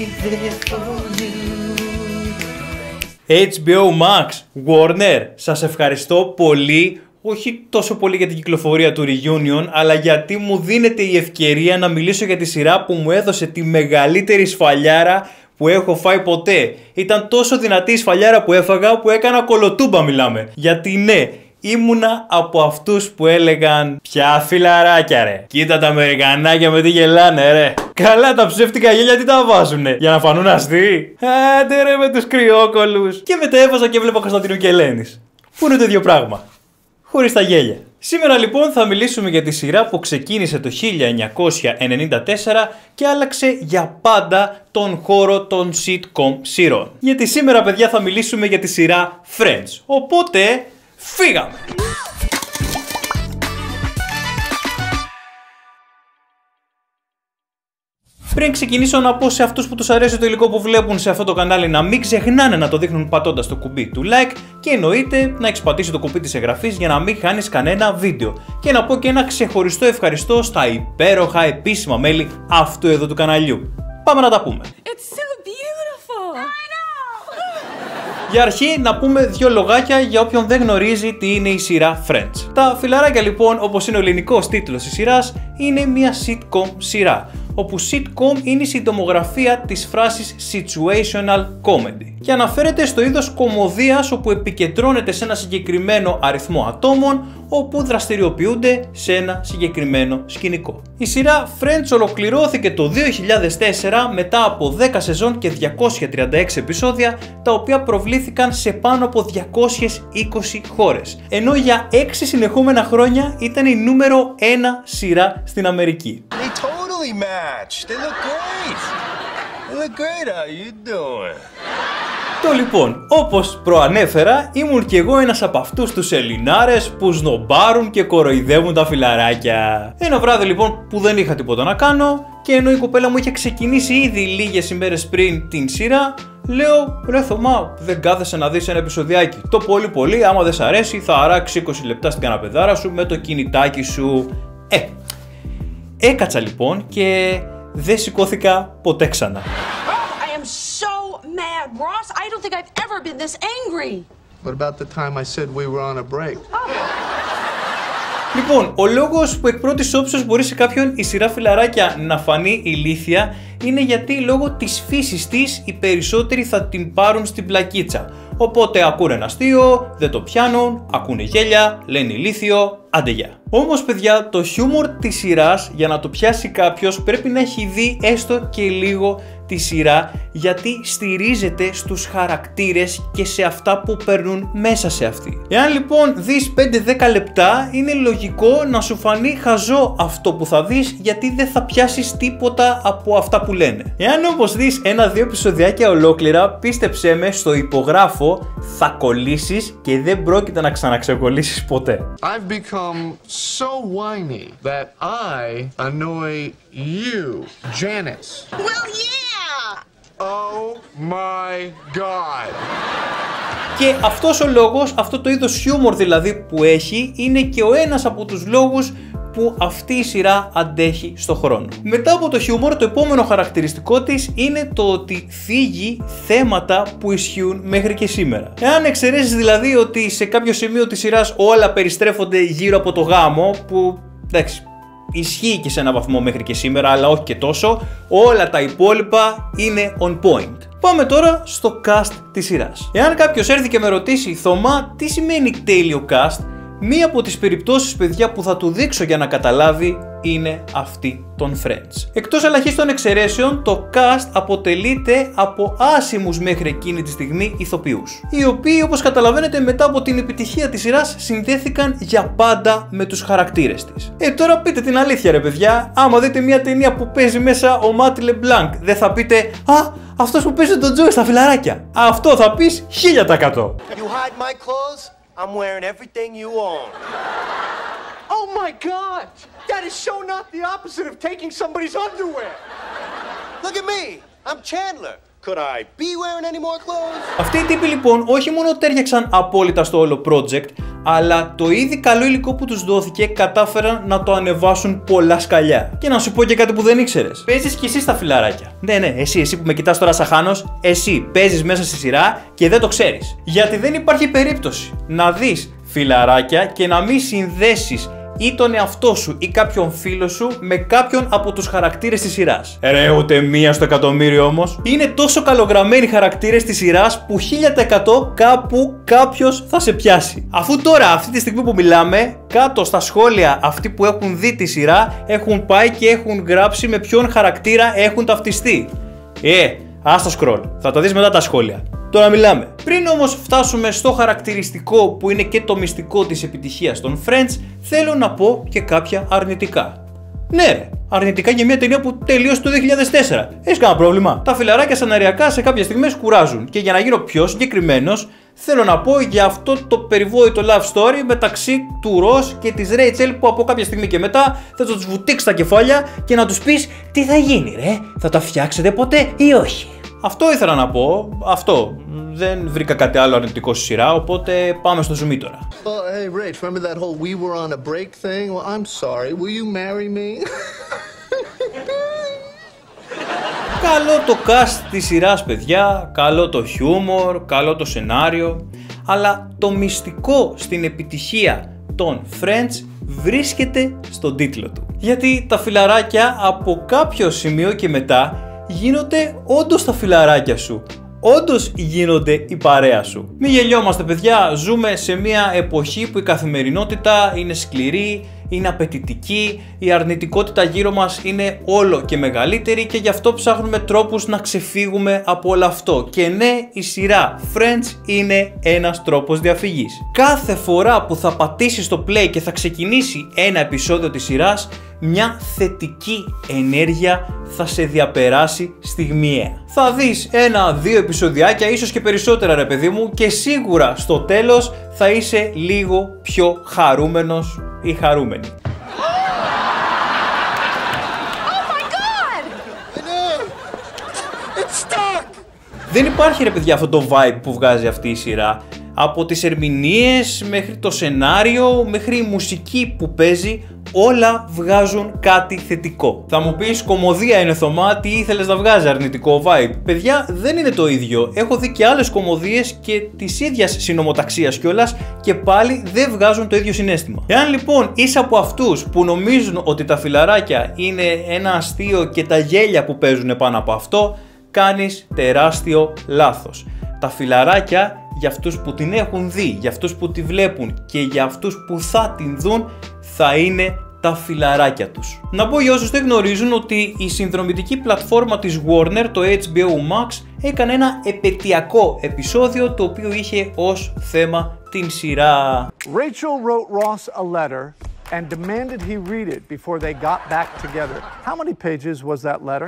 HBO Max, Warner, σας ευχαριστώ πολύ. Όχι τόσο πολύ για την κυκλοφορία του Reunion, αλλά γιατί μου δίνεται η ευκαιρία να μιλήσω για τη σειρά που μου έδωσε τη μεγαλύτερη σφαλιάρα που έχω φάει ποτέ. Ήταν τόσο δυνατή η σφαλιάρα που έφαγα που έκανα κολοτούμπα μιλάμε. Γιατί ναι, ήμουνα από αυτούς που έλεγαν «Ποια φιλαράκια ρε, κοίτα τα Αμερικανάκια με τι γελάνε ρε. Καλά τα ψεύτικα γέλια τι τα βάζουνε, για να φανούν αστεί. Άντε ρε με τους κρυόκολους». Και μετά έβαζα και έβλεπα Κωνσταντίνου και Ελένης, που είναι το ίδιο πράγμα, χωρίς τα γέλια. Σήμερα λοιπόν θα μιλήσουμε για τη σειρά που ξεκίνησε το 1994 και άλλαξε για πάντα τον χώρο των sitcom σειρών. Γιατί σήμερα παιδιά θα μιλήσουμε για τη σειρά Friends. Οπότε φύγαμε! Πριν ξεκινήσω να πω σε αυτούς που τους αρέσει το υλικό που βλέπουν σε αυτό το κανάλι να μην ξεχνάνε να το δείχνουν πατώντας το κουμπί του like και εννοείται να έχεις πατήσει το κουμπί της εγγραφής για να μην χάνεις κανένα βίντεο. Και να πω και ένα ξεχωριστό ευχαριστώ στα υπέροχα επίσημα μέλη αυτού εδώ του καναλιού. Πάμε να τα πούμε. Για αρχή να πούμε δύο λογάκια για όποιον δεν γνωρίζει τι είναι η σειρά Friends. Τα φιλαράκια λοιπόν, όπως είναι ο ελληνικός τίτλος της σειράς, είναι μια sitcom σειρά, όπου sitcom είναι η συντομογραφία της φράσης situational comedy και αναφέρεται στο είδος κωμωδίας όπου επικεντρώνεται σε ένα συγκεκριμένο αριθμό ατόμων όπου δραστηριοποιούνται σε ένα συγκεκριμένο σκηνικό. Η σειρά Friends ολοκληρώθηκε το 2004 μετά από 10 σεζόν και 236 επεισόδια, τα οποία προβλήθηκαν σε πάνω από 220 χώρες, ενώ για 6 συνεχόμενα χρόνια ήταν η νούμερο 1 σειρά στην Αμερική. Match. They look great. They look great. How you doing? Το λοιπόν, όπως προανέφερα, ήμουν κι εγώ ένας από αυτούς τους Ελληνάρες που σνομπάρουν και κοροϊδεύουν τα φιλαράκια. Ένα βράδυ λοιπόν που δεν είχα τίποτα να κάνω και ενώ η κοπέλα μου είχε ξεκινήσει ήδη λίγες ημέρες πριν την σειρά, λέω ρε Θωμά, δεν κάθεσαι να δεις ένα επεισοδιάκι? Το πολύ πολύ, άμα δεν σ' αρέσει, θα αράξει 20 λεπτά στην καναπεδάρα σου με το κινητάκι σου. Έκατσα λοιπόν και δεν σηκώθηκα ποτέ ξανά. I am so mad, Ross. I don't think I've ever been this angry. What about the time I said we were on a break? Λοιπόν, ο λόγος που εκ πρώτης όψεως μπορεί σε κάποιον η σειρά φιλαράκια να φανεί ηλίθια είναι γιατί λόγω της φύσης της οι περισσότεροι θα την πάρουν στην πλακίτσα. Οπότε ακούνε ένα αστείο, δεν το πιάνουν, ακούνε γέλια, λένε ηλίθιο, άντε γεια. Όμως παιδιά, το χιούμορ της σειράς για να το πιάσει κάποιος πρέπει να έχει δει έστω και λίγο τη σειρά, γιατί στηρίζεται στους χαρακτήρες και σε αυτά που περνούν μέσα σε αυτή. Εάν λοιπόν δεις 5-10 λεπτά, είναι λογικό να σου φανεί χαζό αυτό που θα δεις, γιατί δεν θα πιάσεις τίποτα από αυτά που λένε. Εάν όμως δεις 1-2 επεισοδιάκια ολόκληρα, πίστεψέ με, στο υπογράφω, θα κολλήσεις και δεν πρόκειται να ξαναξεκολλήσεις ποτέ. I've become so whiny that I annoy you, Janice. Well, yeah. Oh my God. Και αυτός ο λόγος, αυτό το είδος χιούμορ δηλαδή που έχει, είναι και ο ένας από τους λόγους που αυτή η σειρά αντέχει στο χρόνο. Μετά από το χιούμορ, το επόμενο χαρακτηριστικό της είναι το ότι θίγει θέματα που ισχύουν μέχρι και σήμερα. Εάν εξαιρέσεις δηλαδή ότι σε κάποιο σημείο της σειράς όλα περιστρέφονται γύρω από το γάμο, που εντάξει, ισχύει και σε έναν βαθμό μέχρι και σήμερα, αλλά όχι και τόσο, όλα τα υπόλοιπα είναι on point. Πάμε τώρα στο cast της σειράς. Εάν κάποιος έρθει και με ρωτήσει, Θωμά, τι σημαίνει τέλειο cast, μία από τις περιπτώσεις, παιδιά, που θα του δείξω για να καταλάβει είναι αυτή των Friends. Εκτός ελαχίστων εξαιρέσεων, το cast αποτελείται από άσημους μέχρι εκείνη τη στιγμή ηθοποιούς, οι οποίοι, όπως καταλαβαίνετε, μετά από την επιτυχία της σειράς συνδέθηκαν για πάντα με τους χαρακτήρες της. Τώρα πείτε την αλήθεια ρε παιδιά, άμα δείτε μια ταινία που παίζει μέσα ο Matt LeBlanc, δεν θα πείτε «Α, αυτός που παίζει τον Joey στα φιλαράκια». Αυτό θα πεις 1000%. You hide my clothes? I'm wearing everything you own. Oh my God! That is so not the opposite of taking somebody's underwear. Look at me. I'm Chandler. Could I be wearing any more clothes? Αυτοί οι τύποι λοιπόν όχι μόνο τέριαξαν απόλυτα στο όλο project, αλλά το ήδη καλό υλικό που τους δόθηκε κατάφεραν να το ανεβάσουν πολλά σκαλιά. Και να σου πω και κάτι που δεν ήξερες. Παίζεις κι εσύ στα φιλαράκια. Ναι, εσύ που με κοιτάς τώρα σαν Χάνος, εσύ παίζεις μέσα στη σειρά και δεν το ξέρεις. Γιατί δεν υπάρχει περίπτωση να δεις φιλαράκια και να μην συνδέσεις ή τον εαυτό σου ή κάποιον φίλο σου με κάποιον από τους χαρακτήρες της σειράς. Ρε, ούτε μία στο εκατομμύριο όμως. Είναι τόσο καλογραμμένοι χαρακτήρες της σειράς που 1000% κάπου κάποιος θα σε πιάσει. Αφού τώρα, αυτή τη στιγμή που μιλάμε, κάτω στα σχόλια αυτοί που έχουν δει τη σειρά έχουν πάει και έχουν γράψει με ποιον χαρακτήρα έχουν ταυτιστεί. Άστα scroll, θα το δεις μετά τα σχόλια. Τώρα μιλάμε. Πριν όμως φτάσουμε στο χαρακτηριστικό που είναι και το μυστικό της επιτυχίας των Friends, θέλω να πω και κάποια αρνητικά. Ναι ρε, αρνητικά για μια ταινία που τελείωσε το 2004. Έχεις κανένα πρόβλημα? Τα φιλαράκια σεναριακά σε κάποιες στιγμές κουράζουν. Και για να γίνω πιο συγκεκριμένος, θέλω να πω για αυτό το περιβόητο love story μεταξύ του Ross και της Rachel που από κάποια στιγμή και μετά θα τους βουτήξει τα κεφάλια και να τους πεις τι θα γίνει ρε, θα τα φτιάξετε ποτέ ή όχι? Αυτό ήθελα να πω, αυτό. Δεν βρήκα κάτι άλλο αρνητικό στη σειρά, οπότε πάμε στο zoom τώρα. Hey Rach, remember that whole we were on a break thing? Well, I'm sorry. Will you marry me? Καλό το cast της σειράς, παιδιά, καλό το χιούμορ, καλό το σενάριο, αλλά το μυστικό στην επιτυχία των Friends βρίσκεται στον τίτλο του. Γιατί τα φιλαράκια από κάποιο σημείο και μετά γίνονται όντως τα φιλαράκια σου. Όντως γίνονται η παρέα σου. Μην γελιόμαστε παιδιά, ζούμε σε μια εποχή που η καθημερινότητα είναι σκληρή, είναι απαιτητική, η αρνητικότητα γύρω μας είναι όλο και μεγαλύτερη και γι' αυτό ψάχνουμε τρόπους να ξεφύγουμε από όλο αυτό. Και ναι, η σειρά Friends είναι ένας τρόπος διαφυγής. Κάθε φορά που θα πατήσεις το play και θα ξεκινήσει ένα επεισόδιο της σειράς, μια θετική ενέργεια θα σε διαπεράσει στιγμιαία. Θα δεις 1-2 επεισοδιάκια, ίσως και περισσότερα ρε παιδί μου, και σίγουρα στο τέλος θα είσαι λίγο πιο χαρούμενος ή χαρούμενη. Δεν υπάρχει ρε παιδιά αυτό το vibe που βγάζει αυτή η σειρά. Από τις ερμηνείες μέχρι το σενάριο, μέχρι η μουσική που παίζει, όλα βγάζουν κάτι θετικό. Θα μου πεις κομμωδία είναι Θωμά, τι ήθελες να βγάζει αρνητικό vibe? Παιδιά, δεν είναι το ίδιο. Έχω δει και άλλες κομμωδίες και της ίδιας συνομοταξίας κιόλας και πάλι δεν βγάζουν το ίδιο συναίσθημα. Εάν λοιπόν είσαι από αυτούς που νομίζουν ότι τα φιλαράκια είναι ένα αστείο και τα γέλια που παίζουν πάνω από αυτό, κάνεις τεράστιο λάθος. Τα φιλαράκια, για αυτούς που την έχουν δει, για αυτούς που τη βλέπουν και για αυτούς που θα την δουν, θα είναι τα φιλαράκια τους. Να πω για όσους δεν γνωρίζουν ότι η συνδρομητική πλατφόρμα της Warner, το HBO Max, έκανε ένα επετειακό επεισόδιο το οποίο είχε ως θέμα την σειρά. Rachel wrote Ross a letter and demanded he read it before they got back together. How many pages was that letter? 18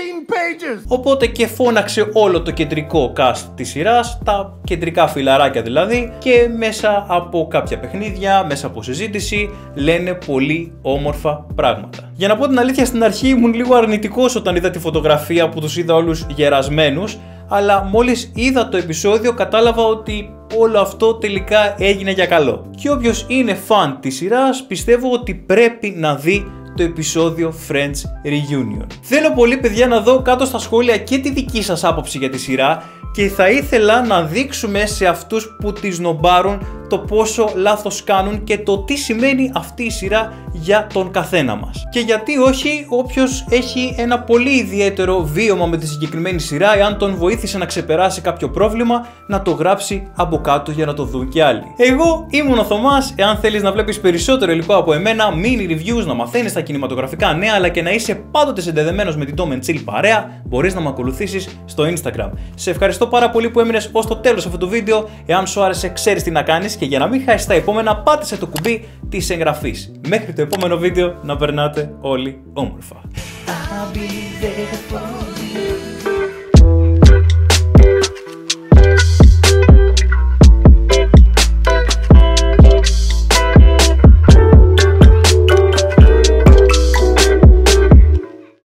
pages! Οπότε και φώναξε όλο το κεντρικό cast της σειράς, τα κεντρικά φιλαράκια δηλαδή, και μέσα από κάποια παιχνίδια, μέσα από συζήτηση, λένε πολύ όμορφα πράγματα. Για να πω την αλήθεια, στην αρχή ήμουν λίγο αρνητικός όταν είδα τη φωτογραφία που τους είδα όλους γερασμένους, αλλά μόλις είδα το επεισόδιο κατάλαβα ότι όλο αυτό τελικά έγινε για καλό. Και όποιος είναι φαν της σειράς, πιστεύω ότι πρέπει να δει το επεισόδιο Friends Reunion. Θέλω πολύ παιδιά να δω κάτω στα σχόλια και τη δική σας άποψη για τη σειρά και θα ήθελα να δείξουμε σε αυτούς που τη σνομπάρουν το πόσο λάθος κάνουν και το τι σημαίνει αυτή η σειρά για τον καθένα μας. Και γιατί όχι, όποιος έχει ένα πολύ ιδιαίτερο βίωμα με τη συγκεκριμένη σειρά, εάν τον βοήθησε να ξεπεράσει κάποιο πρόβλημα, να το γράψει από κάτω για να το δουν και άλλοι. Εγώ ήμουν ο Θωμάς. Εάν θέλεις να βλέπεις περισσότερο υλικό από εμένα, mini reviews, να μαθαίνεις τα κινηματογραφικά νέα, αλλά και να είσαι πάντοτε συνδεδεμένος με την Tom & Chill παρέα, μπορείς να με ακολουθήσεις στο Instagram. Σε ευχαριστώ πάρα πολύ που έμεινες ως το τέλος αυτού του βίντεο. Εάν σου άρεσε, ξέρεις τι να κάνεις, και για να μην χάσεις τα επόμενα, πάτησε το κουμπί της εγγραφής. Μέχρι το επόμενο βίντεο, να περνάτε όλοι όμορφα.